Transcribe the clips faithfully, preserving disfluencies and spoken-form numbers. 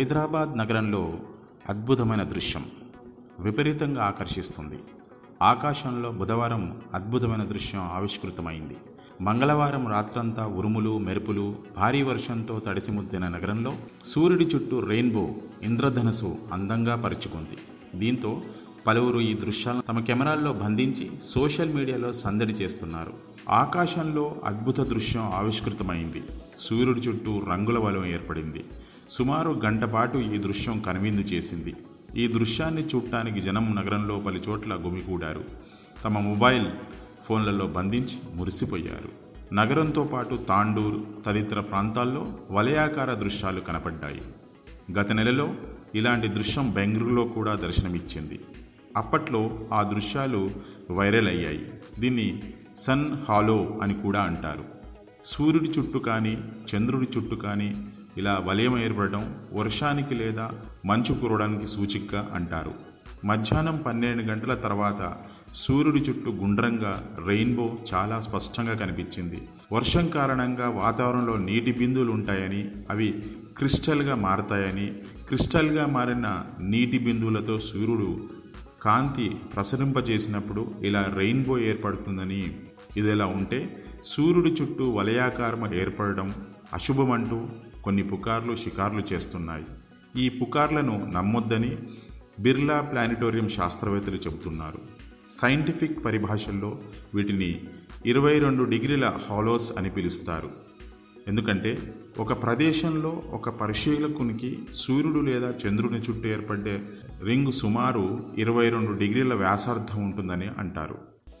హైదరాబాద్ నగరంలో అద్భుతమైన దృశ్యం విపరీతంగా ఆకర్షిస్తుంది. ఆకాశంలో బుధవారం అద్భుతమైన దృశ్యం ఆవిష్కృతమైంది. మంగళవారం రాత్రంతా ఉరుములు, మెరుపులు, భారీ వర్షంతో తడిసిముద్దిన నగరంలో సూర్యుడి చుట్టూ రెయిన్బో ఇంద్రధనుసు అందంగా పరుచుకుంది. దీంతో పలువురు ఈ దృశ్యాలను తమ కెమెరాల్లో బంధించి సోషల్ మీడియాలో సందడి చేస్తున్నారు. ఆకాశంలో అద్భుత దృశ్యం ఆవిష్కృతమైంది. సూర్యుడి చుట్టూ రంగుల వలయం ఏర్పడింది. సుమారు గంట పాటు ఈ దృశ్యం కనువిందు చేసింది. ఈ దృశ్యాన్ని చూడటానికి జనం నగరంలో పలు చోట్ల గుమికూడారు. తమ మొబైల్ ఫోన్లలో బంధించి మురిసిపోయారు. నగరంతో పాటు తాండూర్ తదితర ప్రాంతాల్లో వలయాకార దృశ్యాలు కనపడ్డాయి. గత నెలలో ఇలాంటి దృశ్యం బెంగళూరులో కూడా దర్శనమిచ్చింది. అప్పట్లో ఆ దృశ్యాలు వైరల్ అయ్యాయి. దీన్ని సన్ హాలో అని కూడా అంటారు. సూర్యుడి చుట్టూ కానీ చంద్రుడి చుట్టూ కానీ ఇలా వలయం ఏర్పడడం వర్షానికి లేదా మంచు కురవడానికి సూచికగా అంటారు. మధ్యాహ్నం పన్నెండు గంటల తర్వాత సూర్యుడి చుట్టూ గుండ్రంగా రెయిన్బో చాలా స్పష్టంగా కనిపించింది. వర్షం కారణంగా వాతావరణంలో నీటి బిందువులు ఉంటాయని, అవి క్రిస్టల్గా మారతాయని, క్రిస్టల్గా మారిన నీటి బిందువులతో సూర్యుడు కాంతి ప్రసరింపజేసినప్పుడు ఇలా రెయిన్బో ఏర్పడుతుందని, ఇదిలా ఉంటే సూర్యుడి చుట్టూ వలయాకారం ఏర్పడడం అశుభమంటూ కొన్ని పుకార్లు షికార్లు చేస్తున్నాయి. ఈ పుకార్లను నమ్మొద్దని బిర్లా ప్లానిటోరియం శాస్త్రవేత్తలు చెబుతున్నారు. సైంటిఫిక్ పరిభాషల్లో వీటిని ఇరవై రెండు డిగ్రీల హాలోస్ అని పిలుస్తారు. ఎందుకంటే ఒక ప్రదేశంలో ఒక పరిశీలకునికి సూర్యుడు లేదా చంద్రుని చుట్టూ ఏర్పడే రింగ్ సుమారు ఇరవై రెండు డిగ్రీల వ్యాసార్థం ఉంటుందని అంటారు.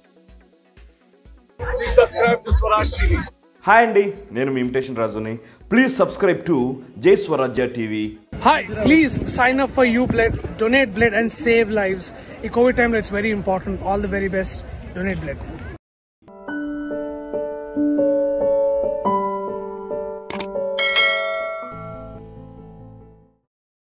హాయ్ అండి, నేను మీ ఇమిటేషన్ రాజుని. Please subscribe to Jai Swarajya TV. Hi, please sign up for U Blood, donate blood and save lives. In COVID time, it's very important. All the very best. Donate blood.